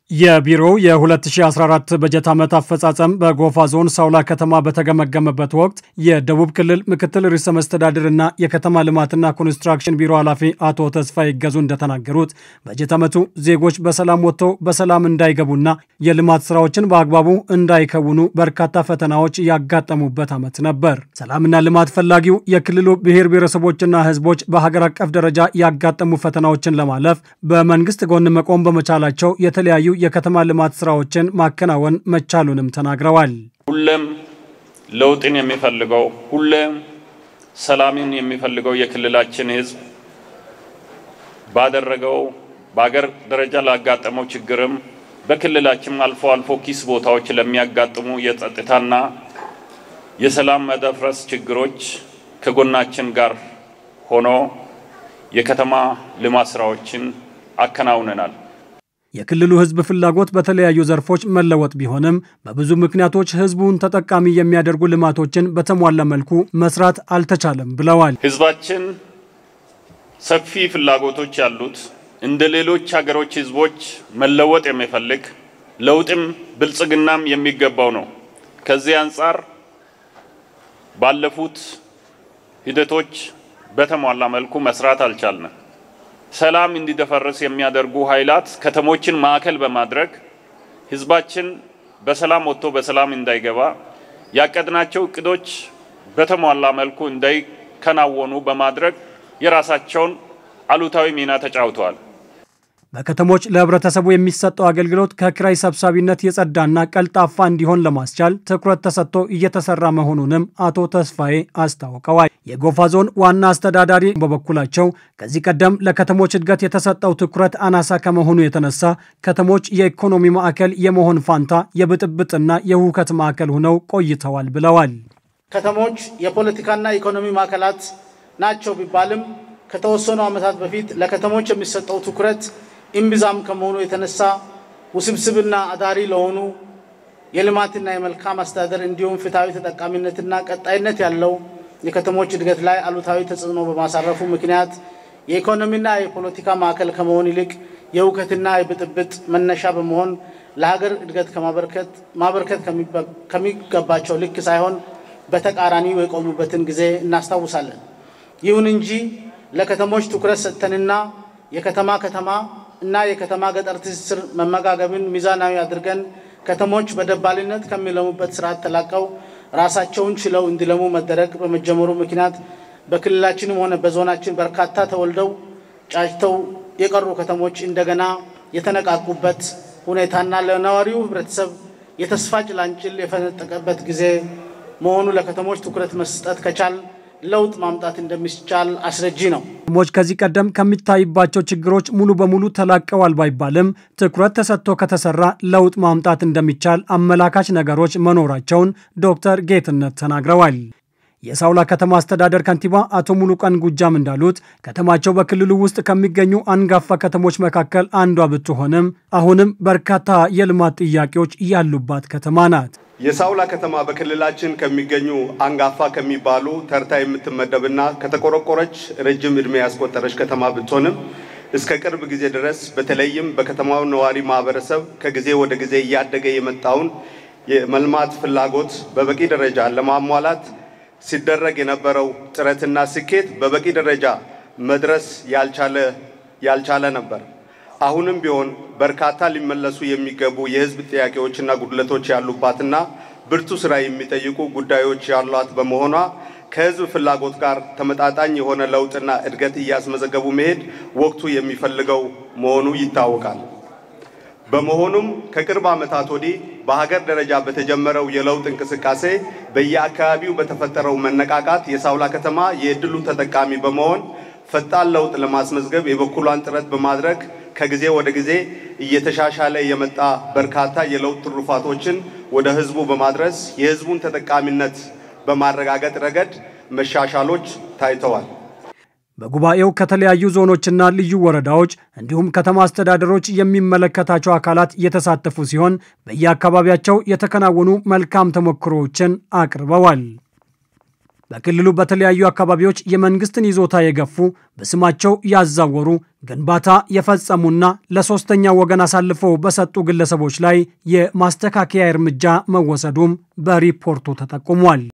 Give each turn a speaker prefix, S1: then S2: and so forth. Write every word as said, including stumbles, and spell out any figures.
S1: የቢሮው የ2014 በጀት ዓመት አፈጻጸም በጎፋ ዞን ሳውላ ከተማ በተገመገመበት ወቅት የደቡብ ክልል ምክትል ርዕሰ መስተዳድርና የከተማ ልማትና ኮንስትራክሽን ቢሮ ኃላፊ አቶ ተስፋዬ ይገዙ እንደተናገሩት በጀት ዓመቱ ዜጎች በሰላም ወጥተው በሰላም እንዳይገቡና የልማት ስራዎችን በአግባቡ እንዳይከውኑ በርካታ ፈተናዎች ያጋጠሙበት ዓመት ነበር። ሰላምና ልማት ፈላጊው የክልሉ ብሔር ብሔረሰቦችና ህዝቦች በሀገር አቀፍ ደረጃ ያጋጠሙ ፈተናዎችን ለማለፍ በመንግስት ጎን መቆም በመቻላቸው የተለያዩ የከተማ ልማት ስራዎችን ማከናወን መቻሉንም ተናግረዋል።
S2: ሁሉም ለውጥን የሚፈልገው ሁሉም ሰላምን የሚፈልገው የክልላችን ህዝብ ባደረገው በአገር ደረጃ ላጋጠመው ችግርም በክልላችን አልፎ አልፎ ኪስ ቦታዎች ለሚያጋጥሙ የጸጥታና የሰላም መደፍረስ ችግሮች ከጎናችን ጋር ሆኖ የከተማ ልማት ስራዎችን አከናውነናል።
S1: የክልሉ ህዝብ ፍላጎት በተለያዩ ዘርፎች መለወጥ ቢሆንም በብዙ ምክንያቶች ህዝቡን ተጠቃሚ የሚያደርጉ ልማቶችን በተሟላ መልኩ መስራት አልተቻለም ብለዋል።
S2: ህዝባችን ሰፊ ፍላጎቶች ያሉት እንደ ሌሎች ሀገሮች ህዝቦች መለወጥ የሚፈልግ ለውጥም ብልጽግናም የሚገባው ነው። ከዚህ አንፃር ባለፉት ሂደቶች በተሟላ መልኩ መስራት አልቻልንም። ሰላም እንዲደፈርስ የሚያደርጉ ኃይላት ከተሞችን ማዕከል በማድረግ ህዝባችን በሰላም ወጥቶ በሰላም እንዳይገባ ያቀድናቸው እቅዶች በተሟላ መልኩ እንዳይከናወኑ በማድረግ የራሳቸውን አሉታዊ ሚና ተጫውተዋል።
S1: በከተሞች ለህብረተሰቡ የሚሰጠው አገልግሎት ከኪራይ ሰብሳቢነት የጸዳና ቀልጣፋ እንዲሆን ለማስቻል ትኩረት ተሰጥቶ እየተሰራ መሆኑንም አቶ ተስፋዬ አስታውቀዋል። የጎፋ ዞን ዋና አስተዳዳሪ በበኩላቸው ከዚህ ቀደም ለከተሞች እድገት የተሰጠው ትኩረት አናሳ ከመሆኑ የተነሳ ከተሞች የኢኮኖሚ ማዕከል የመሆን ፋንታ የብጥብጥና የሁከት ማዕከል ሆነው ቆይተዋል ብለዋል።
S3: ከተሞች የፖለቲካና ኢኮኖሚ ማዕከላት ናቸው ቢባልም ከተወሰኑ ዓመታት በፊት ለከተሞች የሚሰጠው ትኩረት ኢምብዛም ከመሆኑ የተነሳ ውስብስብና አዳሪ ለሆኑ የልማትና የመልካም አስተዳደር እንዲሁም ፍትሃዊ ተጠቃሚነትና ቀጣይነት ያለው የከተሞች እድገት ላይ አሉታዊ ተጽዕኖ በማሳረፉ ምክንያት የኢኮኖሚና የፖለቲካ ማዕከል ከመሆን ይልቅ የሁከትና የብጥብጥ መነሻ በመሆን ለሀገር እድገት ከማበርከት ማበርከት ከሚገባቸው ልክ ሳይሆን በተቃራኒው የቆሙበትን ጊዜ እናስታውሳለን። ይሁን እንጂ ለከተሞች ትኩረት ሰጥተንና የከተማ ከተማ እና የከተማ ገጠር ትስስር መመጋገብን ሚዛናዊ አድርገን ከተሞች በደባልነት ከሚለሙበት ስርዓት ተላቀው ራሳቸውን ችለው እንዲለሙ መደረግ በመጀመሩ ምክንያት በክልላችንም ሆነ በዞናችን በርካታ ተወልደው ጫጭተው የቀሩ ከተሞች እንደገና የተነቃቁበት ሁኔታና ለነዋሪው ህብረተሰብ የተስፋ ጭላንጭል የፈነጠቀበት ጊዜ መሆኑ ለከተሞች ትኩረት መስጠት ከቻል ለውጥ ማምጣት እንደሚቻል አስረጂ ነው።
S1: ከተሞች ከዚህ ቀደም ከሚታይባቸው ችግሮች ሙሉ በሙሉ ተላቀዋል ባይባልም ትኩረት ተሰጥቶ ከተሰራ ለውጥ ማምጣት እንደሚቻል አመላካች ነገሮች መኖራቸውን ዶክተር ጌትነት ተናግረዋል። የሳውላ ከተማ አስተዳደር ከንቲባ አቶ ሙሉቀን ጉጃም እንዳሉት ከተማቸው በክልሉ ውስጥ ከሚገኙ አንጋፋ ከተሞች መካከል አንዷ ብትሆንም አሁንም በርካታ የልማት ጥያቄዎች ያሉባት ከተማ ናት።
S4: የሳውላ ከተማ በክልላችን ከሚገኙ አንጋፋ ከሚባሉ ተርታ የምትመደብና ከተቆረቆረች ረጅም እድሜ ያስቆጠረች ከተማ ብትሆንም እስከ ቅርብ ጊዜ ድረስ በተለይም በከተማው ነዋሪ ማህበረሰብ ከጊዜ ወደ ጊዜ እያደገ የመጣውን የመልማት ፍላጎት በበቂ ደረጃ ለማሟላት ሲደረግ የነበረው ጥረትና ስኬት በበቂ ደረጃ መድረስ ያልቻለ ያልቻለ ነበር። አሁንም ቢሆን በርካታ ሊመለሱ የሚገቡ የህዝብ ጥያቄዎችና ጉድለቶች ያሉባትና ብርቱ ስራ የሚጠይቁ ጉዳዮች ያሏት በመሆኗ ከህዝብ ፍላጎት ጋር ተመጣጣኝ የሆነ ለውጥና እድገት እያስመዘገቡ መሄድ ወቅቱ የሚፈልገው መሆኑ ይታወቃል። በመሆኑም ከቅርብ ዓመታት ወዲህ በሀገር ደረጃ በተጀመረው የለውጥ እንቅስቃሴ በየአካባቢው በተፈጠረው መነቃቃት የሳውላ ከተማ የእድሉ ተጠቃሚ በመሆን ፈጣን ለውጥ ለማስመዝገብ የበኩሏን ጥረት በማድረግ ከጊዜ ወደ ጊዜ እየተሻሻለ የመጣ በርካታ የለውጥ ትሩፋቶችን ወደ ህዝቡ በማድረስ የህዝቡን ተጠቃሚነት በማረጋገጥ ረገድ መሻሻሎች ታይተዋል።
S1: በጉባኤው ከተለያዩ ዞኖችና ልዩ ወረዳዎች እንዲሁም ከተማ አስተዳደሮች የሚመለከታቸው አካላት የተሳተፉ ሲሆን በየአካባቢያቸው የተከናወኑ መልካም ተሞክሮዎችን አቅርበዋል። በክልሉ በተለያዩ አካባቢዎች የመንግስትን ይዞታ የገፉ በስማቸው ያዛወሩ ግንባታ የፈጸሙና ለሶስተኛ ወገን አሳልፈው በሰጡ ግለሰቦች ላይ የማስተካከያ እርምጃ መወሰዱም በሪፖርቱ ተጠቁሟል።